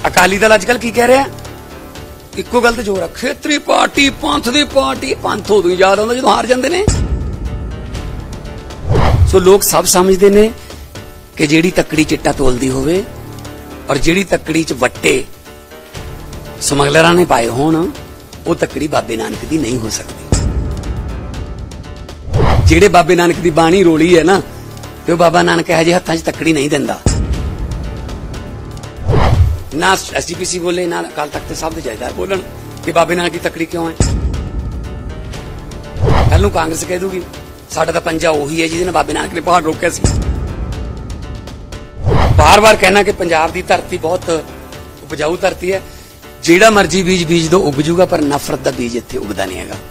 ਅਕਾਲੀ ਦਲ ਅੱਜਕੱਲ ਕੀ ਕਹਿ ਰਿਹਾ? ਇੱਕੋ ਗੱਲ ਤੇ ਜ਼ੋਰ ਆ, ਖੇਤਰੀ ਪਾਰਟੀ, ਪੰਥ ਦੀ ਪਾਰਟੀ। ਪੰਥ ਉਦੋਂ ਯਾਦ ਆਉਂਦਾ ਜਦੋਂ ਹਾਰ ਜਾਂਦੇ ਨੇ। ਸੋ ਲੋਕ ਸਭ ਸਮਝਦੇ ਨੇ ਕਿ ਜਿਹੜੀ ਤੱਕੜੀ ਚਿੱਟਾ ਤੋਲਦੀ ਹੋਵੇ ਔਰ ਜਿਹੜੀ ਤੱਕੜੀ ਚ ਵੱਟੇ ਸਮਗਲਰਾਂ ਨੇ ਪਾਏ ਹੋਣ, ਉਹ ਤੱਕੜੀ ਬਾਬੇ ਨਾਨਕ ਦੀ ਨਹੀਂ ਹੋ ਸਕਦੀ। ਜਿਹੜੇ ਬਾਬੇ ਨਾਨਕ ਦੀ ਬਾਣੀ ਰੋਲੀ ਹੈ ਨਾ, ਤੇ ਉਹ ਬਾਬਾ ਨਾਨਕ ਇਹੋ ਜਿਹੇ ਹੱਥਾਂ 'ਚ ਤੱਕੜੀ ਨਹੀਂ ਦਿੰਦਾ। ਨਾ ਐਸਜੀਪੀਸੀ ਬੋਲੇ, ਨਾ ਅਕਾਲ ਤਖਤ ਤੇ ਸਾਹਿਬ ਦੇ ਜਥੇਦਾਰ ਬੋਲਣ ਕਿ ਬਾਬੇ ਨਾਨਕ ਦੀ ਤੱਕੜੀ ਕਿਉਂ ਹੈ। ਕੱਲ ਨੂੰ ਕਾਂਗਰਸ ਕਹਿ ਦੂਗੀ ਸਾਡਾ ਤਾਂ ਪੰਜਾ ਉਹੀ ਹੈ ਜਿਹਦੇ ਨਾਲ ਬਾਬੇ ਨਾਨਕ ਨੇ ਪਹਾੜ ਰੋਕਿਆ ਸੀ। ਬਾਰ-ਬਾਰ ਕਹਿਣਾ ਕਿ ਪੰਜਾਬ ਦੀ ਧਰਤੀ ਬਹੁਤ ਉਪਜਾਊ ਧਰਤੀ ਹੈ। ਜਿਹੜਾ ਮਰਜੀ ਬੀਜ ਬੀਜ ਦੋ ਉੱਗ ਜੂਗਾ, ਪਰ ਨਫ਼ਰਤ ਦਾ ਬੀਜ ਇੱਥੇ ਉੱਗਦਾ ਨਹੀਂ ਹੈਗਾ।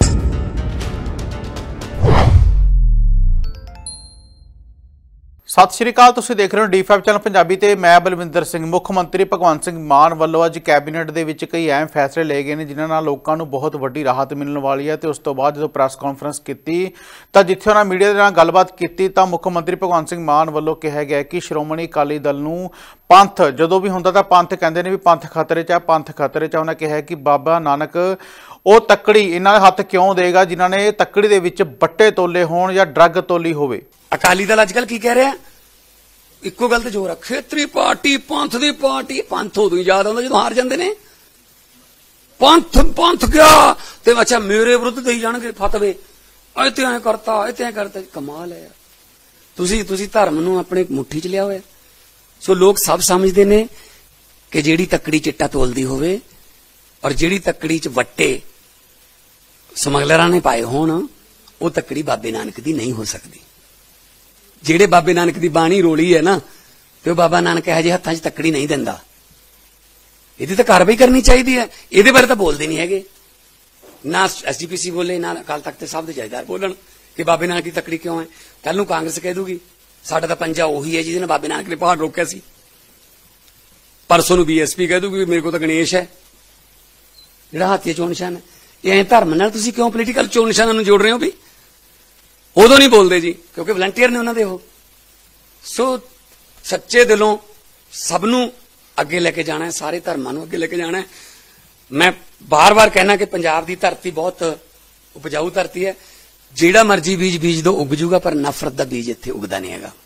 ਸਤਿ ਸ਼੍ਰੀ ਅਕਾਲ, ਤੁਸੀਂ ਦੇਖ ਰਹੇ ਹੋ D5 ਚੈਨਲ ਪੰਜਾਬੀ ਤੇ ਮੈਂ ਬਲਵਿੰਦਰ ਸਿੰਘ। ਮੁੱਖ ਮੰਤਰੀ ਭਗਵੰਤ ਸਿੰਘ ਮਾਨ ਵੱਲੋਂ ਅੱਜ ਕੈਬਨਿਟ ਦੇ ਵਿੱਚ ਕਈ ਅਹਿਮ ਫੈਸਲੇ ਲਏ ਗਏ ਨੇ, ਜਿਨ੍ਹਾਂ ਨਾਲ ਲੋਕਾਂ ਨੂੰ ਬਹੁਤ ਵੱਡੀ ਰਾਹਤ ਮਿਲਣ ਵਾਲੀ ਹੈ। ਤੇ ਉਸ ਤੋਂ ਬਾਅਦ ਜਦੋਂ ਪ੍ਰੈਸ ਕਾਨਫਰੰਸ ਕੀਤੀ ਤਾਂ ਜਿੱਥੇ ਉਹਨਾਂ ਮੀਡੀਆ ਦੇ ਨਾਲ ਗੱਲਬਾਤ ਕੀਤੀ ਤਾਂ ਮੁੱਖ ਮੰਤਰੀ ਭਗਵੰਤ ਸਿੰਘ ਮਾਨ ਵੱਲੋਂ ਕਿਹਾ ਗਿਆ ਕਿ ਸ਼੍ਰੋਮਣੀ ਅਕਾਲੀ ਦਲ ਨੂੰ ਪੰਥ ਜਦੋਂ ਵੀ ਹੁੰਦਾ ਤਾਂ ਪੰਥ ਕਹਿੰਦੇ ਨੇ ਵੀ ਪੰਥ ਖਤਰੇ 'ਚ ਹੈ, ਪੰਥ ਖਤਰੇ 'ਚ। ਉਹਨਾਂ ਕਿਹਾ ਕਿ ਬਾਬਾ ਨਾਨਕ ਉਹ ਤੱਕੜੀ ਇਹਨਾਂ ਦੇ ਹੱਥ ਕਿਉਂ ਦੇਗਾ ਜਿਨ੍ਹਾਂ ਨੇ ਤੱਕੜੀ ਦੇ ਵਿੱਚ ਬੱਟੇ ਤੋਲੇ ਹੋਣ ਜਾਂ ਡਰੱਗ ਤੋਲੀ ਹੋਵੇ। ਅਕਾਲੀ ਦਲ ਅੱਜਕੱਲ ਕੀ ਕਹਿ ਰਿਹਾ? ਇੱਕੋ ਗੱਲ ਤੇ ਜ਼ੋਰ ਆ, ਖੇਤਰੀ ਪਾਰਟੀ, ਪੰਥ ਦੀ ਪਾਰਟੀ। ਪੰਥ ਉਦੋਂ ਯਾਦ ਆਉਂਦਾ ਜਦੋਂ ਹਾਰ ਜਾਂਦੇ ਨੇ। ਪੰਥ ਗਿਆ ਤੇ ਅੱਛਾ ਮੇਰੇ ਵਿਰੁੱਧ ਦੇਈ ਜਾਣਗੇ ਫਤਵੇ, ਇੱਥੇ ਐ ਕਰਤਾ, ਇੱਥੇ ਐ ਕਰਤਾ। ਕਮਾਲ ਹੈ ਯਾਰ। ਤੁਸੀਂ ਧਰਮ ਨੂੰ ਆਪਣੇ ਮੁੱਠੀ 'ਚ ਲਿਆ ਹੋਇਆ। ਸੋ ਲੋਕ ਸਭ ਸਮਝਦੇ ਨੇ ਕਿ ਜਿਹੜੀ ਤੱਕੜੀ ਚਿੱਟਾ ਤੋਲਦੀ ਹੋਵੇ ਔਰ ਜਿਹੜੀ ਤੱਕੜੀ 'ਚ ਵੱਟੇ ਸਮਗਲਰਾਂ ਨੇ ਪਾਏ ਹੋਣ, ਉਹ ਤੱਕੜੀ ਬਾਬੇ ਨਾਨਕ ਦੀ ਨਹੀਂ ਹੋ ਸਕਦੀ। ਜਿਹੜੇ ਬਾਬੇ ਨਾਨਕ ਦੀ ਬਾਣੀ ਰੋਲੀ ਹੈ ਨਾ, ਤੇ ਉਹ ਬਾਬਾ ਨਾਨਕ ਇਹੋ ਜਿਹੇ ਹੱਥਾਂ 'ਚ ਤੱਕੜੀ ਨਹੀਂ ਦਿੰਦਾ। ਇਹਦੀ ਤਾਂ ਕਾਰਵਾਈ ਕਰਨੀ ਚਾਹੀਦੀ ਹੈ। ਇਹਦੇ ਬਾਰੇ ਤਾਂ ਬੋਲਦੇ ਨਹੀਂ ਹੈਗੇ। ਨਾ ਐਸਜੀਪੀਸੀ ਬੋਲੇ, ਨਾ ਅਕਾਲ ਤਖਤ ਤੇ ਸਾਹਿਬ ਦੇ ਜਥੇਦਾਰ ਬੋਲਣ ਕਿ ਬਾਬੇ ਨਾਨਕ ਦੀ ਤੱਕੜੀ ਕਿਉਂ ਹੈ। ਕੱਲ ਨੂੰ ਕਾਂਗਰਸ ਕਹਿ ਦੂਗੀ ਸਾਡਾ ਤਾਂ ਪੰਜਾ ਉਹੀ ਹੈ ਜਿਹਦੇ ਨਾਲ ਬਾਬੇ ਨਾਨਕ ਨੇ ਪਹਾੜ ਰੋਕਿਆ ਸੀ। ਪਰਸੋਂ ਨੂੰ ਬੀਐਸਪੀ ਕਹਿ ਦੂਗੀ ਮੇਰੇ ਕੋਲ ਤਾਂ ਗਣੇਸ਼ ਹੈ ਜਿਹੜਾ ਹਾਥੀ ਚੋਣ ਨਿਸ਼ਾਨ ਹੈ। ਇਹ ਐਂ ਧਰਮ ਨਾਲ ਤੁਸੀਂ ਕਿਉਂ ਪੋਲੀਟੀਕਲ ਚੋਣ ਨਿਸ਼ਾਨਾਂ ਨੂੰ ਜੋੜ ਰਹੇ ਹੋ? ਵੀ ਉਦੋਂ ਨਹੀਂ ਬੋਲਦੇ ਜੀ, ਕਿਉਂਕਿ ਵਲੰਟੀਅਰ ਨੇ ਉਹਨਾਂ ਦੇ ਉਹ। ਸੋ ਸੱਚੇ ਦਿਲੋਂ ਸਭ ਨੂੰ ਅੱਗੇ ਲੈ ਕੇ ਜਾਣਾ ਹੈ, ਸਾਰੇ ਧਰਮਾਂ ਨੂੰ ਅੱਗੇ ਲੈ ਕੇ ਜਾਣਾ ਹੈ। ਮੈਂ ਬਾਰ-ਬਾਰ ਕਹਿਣਾ ਕਿ ਪੰਜਾਬ ਦੀ ਧਰਤੀ ਬਹੁਤ ਉਪਜਾਊ ਧਰਤੀ ਹੈ। ਜਿਹੜਾ ਮਰਜੀ ਬੀਜ ਬੀਜ ਦੋ ਉੱਗ ਜੂਗਾ, ਪਰ ਨਫ਼ਰਤ ਦਾ ਬੀਜ ਇੱਥੇ ਉੱਗਦਾ ਨਹੀਂ ਹੈਗਾ।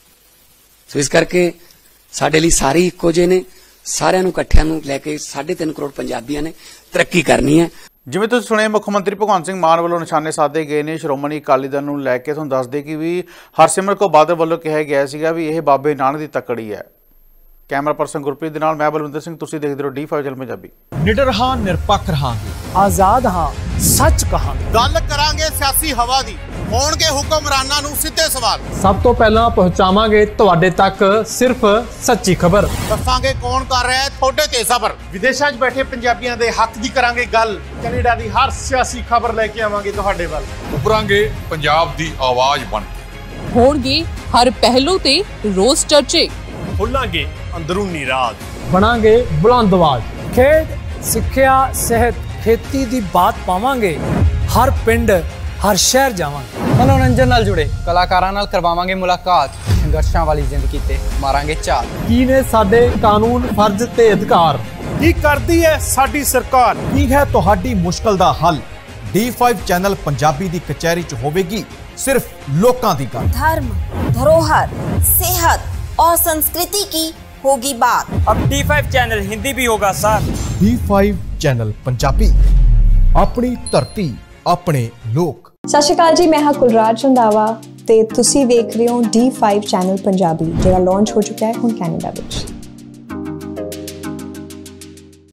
ਸੋ ਇਸ ਕਰਕੇ ਸਾਡੇ ਲਈ ਸਾਰੇ ਇੱਕੋ ਜਿਹੇ ਨੇ। ਸਾਰਿਆਂ ਨੂੰ ਇਕੱਠਿਆਂ ਨੂੰ ਲੈ ਕੇ 3.5 ਕਰੋੜ ਪੰਜਾਬੀਆਂ ਨੇ ਤਰੱਕੀ ਕਰਨੀ ਹੈ। ਜਿਵੇਂ ਤੁਸੀਂ ਸੁਣਿਆ, ਮੁੱਖ ਮੰਤਰੀ ਭਗਵੰਤ ਸਿੰਘ ਮਾਨ ਵੱਲੋਂ ਨਿਸ਼ਾਨੇ ਸਾਧੇ ਗਏ ਨੇ ਸ਼੍ਰੋਮਣੀ ਅਕਾਲੀ ਦਲ ਨੂੰ ਲੈ ਕੇ। ਤੁਹਾਨੂੰ ਦੱਸ ਦੇ ਕਿ ਵੀ ਹਰਸਿਮਰਤ ਕੌਰ ਬਾਦਲ ਵੱਲੋਂ ਕਿਹਾ ਗਿਆ ਸੀਗਾ ਵੀ ਇਹ ਬਾਬੇ ਨਾਨਕ ਦੀ ਤੱਕੜੀ ਹੈ। ਕੈਮਰਾ ਪਰਸਨ ਗੁਰਪ੍ਰੀਤ ਦੇ ਨਾਲ ਮੈਂ ਬਲਵਿੰਦਰ ਸਿੰਘ, ਤੁਸੀਂ ਦੇਖਦੇ ਰਹੋ D5 ਚੈਨਲ ਪੰਜਾਬੀ। ਨਿਡਰ ਹਾਂ, ਨਿਰਪੱਖ ਰਹਾਂਗੇ, ਆਜ਼ਾਦ ਹਾਂ, ਸੱਚ ਕਹਾਂਗੇ। ਗੱਲ ਕਰਾਂਗੇ ਸਿਆਸੀ ਹਵਾ ਦੀ, ਹੋਣਗੇ ਹੁਕਮਰਾਨਾਂ ਨੂੰ ਸਿੱਧੇ ਸਵਾਲ। ਸਭ ਤੋਂ ਪਹਿਲਾਂ ਪਹੁੰਚਾਵਾਂਗੇ ਤੁਹਾਡੇ ਤੱਕ ਸਿਰਫ ਸੱਚੀ ਖਬਰ। ਦੱਸਾਂਗੇ ਕੌਣ ਕਰ ਰਿਹਾ ਹੈ ਤੁਹਾਡੇ ਤੇ ਜ਼ਬਰ। ਵਿਦੇਸ਼ਾਂ 'ਚ ਬੈਠੇ ਪੰਜਾਬੀਆਂ ਦੇ ਹੱਕ ਦੀ ਕਰਾਂਗੇ ਗੱਲ। ਕੈਨੇਡਾ ਦੀ ਹਰ ਸਿਆਸੀ ਖਬਰ ਲੈ ਕੇ ਆਵਾਂਗੇ ਤੁਹਾਡੇ ਵੱਲ। ਉਭਰਾਂਗੇ ਪੰਜਾਬ ਦੀ ਆਵਾਜ਼ ਬਣ ਕੇ। ਹੋਣਗੇ ਹਰ ਪਹਿਲੂ ਤੇ ਰੋਜ਼ ਚਰਚੇ। ਖੋਲਾਂਗੇ ਅੰਦਰੂਨੀ ਰਾਜ, ਬਣਾਂਗੇ ਬੁਲੰਦ ਆਵਾਜ਼। ਖੇਡ, ਸਿੱਖਿਆ, ਸਿਹਤ, ਖੇਤੀ ਦੀ ਬਾਤ ਪਾਵਾਂਗੇ। ਹਰ ਪਿੰਡ, ਹਰ ਸ਼ਹਿਰ ਜਾਵਾਂਗੇ। ਮਨੋਰੰਜਨ ਨਾਲ ਜੁੜੇ ਕਲਾਕਾਰਾਂ ਨਾਲ ਕਰਵਾਵਾਂਗੇ ਮੁਲਾਕਾਤ। ਸੰਘਰਸ਼ਾਂ ਵਾਲੀ ਜ਼ਿੰਦਗੀ ਤੇ ਮਾਰਾਂਗੇ ਝਾਤ। ਕੀ ਨੇ ਸਾਡੇ ਕਾਨੂੰਨ, ਫਰਜ਼ ਤੇ ਅਧਿਕਾਰ? ਕੀ ਕਰਦੀ ਹੈ ਸਾਡੀ ਸਰਕਾਰ? ਕੀ ਹੈ ਤੁਹਾਡੀ ਮੁਸ਼ਕਲ ਦਾ ਹੱਲ? D5 ਚੈਨਲ ਪੰਜਾਬੀ ਦੀ ਕਚਹਿਰੀ 'ਚ ਹੋਵੇਗੀ सिर्फ लोकां दी गल। धर्म, धरोहर, सेहत और संस्कृति की होगी बात। अब D5 चैनल हिंदी भी होगा सर। D5 चैनल पंजाबी, अपनी धरती, अपने लोक। सत श्री अकाल जी, मैं हाँ कुलराज रंधावा ते तुसी देख रहे हो D5 चैनल पंजाबी, जिहड़ा लॉन्च हो चुका है हुण कैनेडा विच।